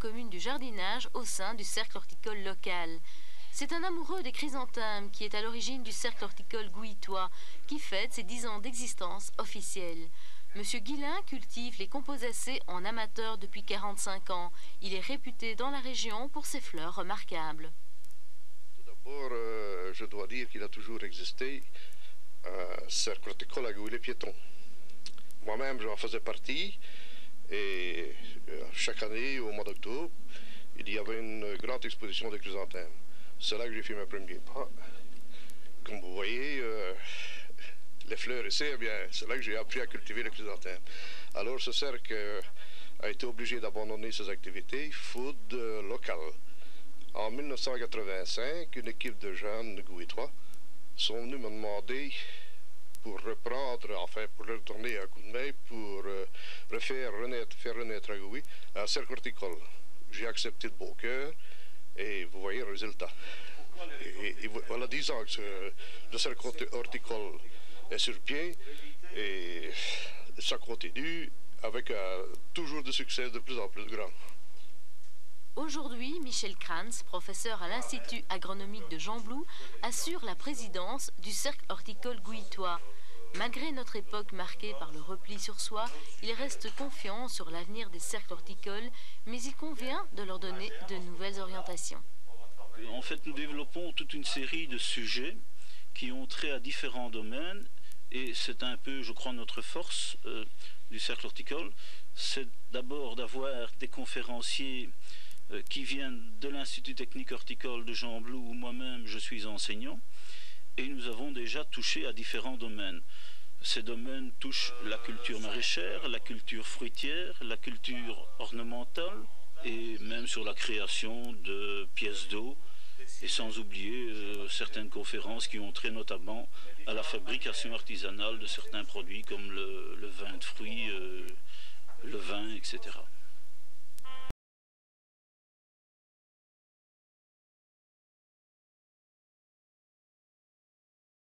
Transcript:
commune du jardinage au sein du cercle horticole local. C'est un amoureux des chrysanthèmes qui est à l'origine du cercle horticole gouïtois, qui fête ses 10 ans d'existence officielle. Monsieur Guillain cultive les composacées en amateur depuis 45 ans. Il est réputé dans la région pour ses fleurs remarquables. Tout d'abord, je dois dire qu'il a toujours existé un cercle horticole à Gouy-les-Piétons. Moi-même, j'en faisais partie et chaque année, au mois d'octobre, il y avait une grande exposition de chrysanthèmes. C'est là que j'ai fait mes premiers pas. Comme vous voyez, les fleurs ici, eh bien, c'est là que j'ai appris à cultiver le chrysanthème. Alors ce cercle a été obligé d'abandonner ses activités faute de local. En 1985, une équipe de jeunes gouïtois sont venus me demander pour reprendre, enfin pour leur donner un coup de main pour faire renaître à Gouy un cercle horticole. J'ai accepté de beau cœur et vous voyez le résultat. Et voilà 10 ans que le cercle horticole est sur pied et ça continue avec toujours de succès de plus en plus grand. Aujourd'hui, Michel Kranz, professeur à l'Institut agronomique de Gembloux, assure la présidence du cercle horticole gouïtois. Malgré notre époque marquée par le repli sur soi, il reste confiant sur l'avenir des cercles horticoles, mais il convient de leur donner de nouvelles orientations. En fait, nous développons toute une série de sujets qui ont trait à différents domaines et c'est un peu, je crois, notre force du cercle horticole. C'est d'abord d'avoir des conférenciers qui viennent de l'Institut technique horticole de Gembloux où moi-même je suis enseignant et nous avons déjà touché à différents domaines. Ces domaines touchent la culture maraîchère, la culture fruitière, la culture ornementale et même sur la création de pièces d'eau et sans oublier certaines conférences qui ont trait notamment à la fabrication artisanale de certains produits comme le vin de fruits, le vin, etc.